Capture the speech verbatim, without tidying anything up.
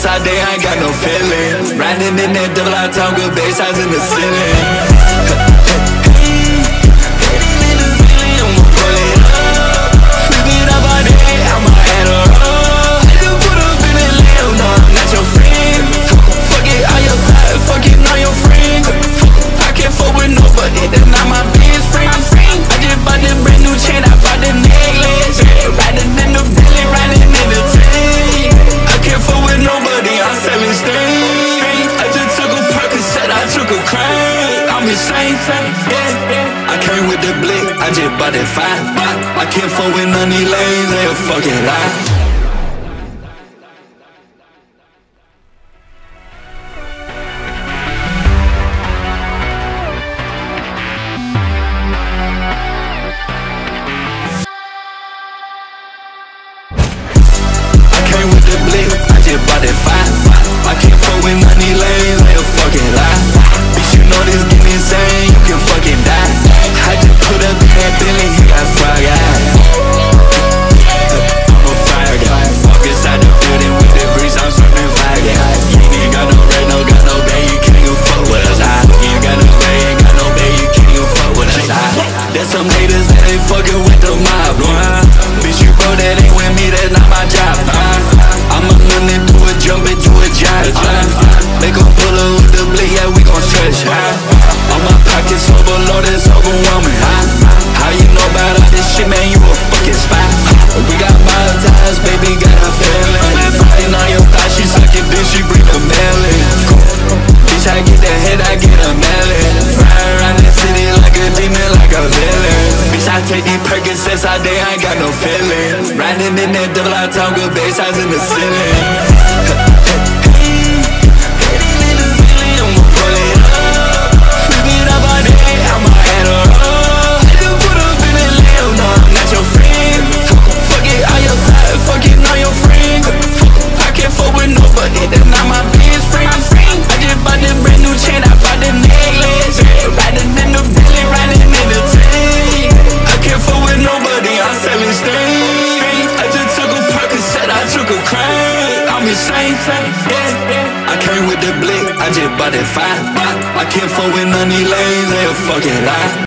all day, I ain't got no feelings. Riding in that double, I talk good bass eyes in the ceiling. I came with the blick, I just bought that five. I can't fuck with none of these lanes, they a fucking lie. I came with the blick, I just bought that five. I can't fuck with none of these lanes, they a fucking lie. Bitch, you know this get insane, you can fucking die. I just put up in that Bentley, he got frog eyes. I'm a fire guy. Walk inside the building with the breeze, I'm serving fire guy. You ain't got no red, no got no bag, you can't even fuck with us. I You ain't got no bag, you ain't got no bag, you can't even fuck with us. I There's some haters that ain't fucking with the mob, huh? Bitch, you bro, that ain't with me, that's not my job, huh? I'ma run into a jump into a jive, huh? Make 'em pull up with the blick, yeah, we gon' stretch, huh? All my pockets overloaded, it's overwhelming, huh? How you know about all this shit, man, you a fucking spy. We got mild ties, baby, got a feeling. Biting on your thigh, she suck it, bitch, she bring the mail in. Bitch, I get that head, I get a melon. Ride around the city like a demon, like a villain. Bitch, I take these Percocets all day, I ain't got no feelings. Riding in that double, I talk good bass eyes in the ceiling. I came with the blick, I just bought that five. I can't fuck with none of these lanes, they a fucking lie.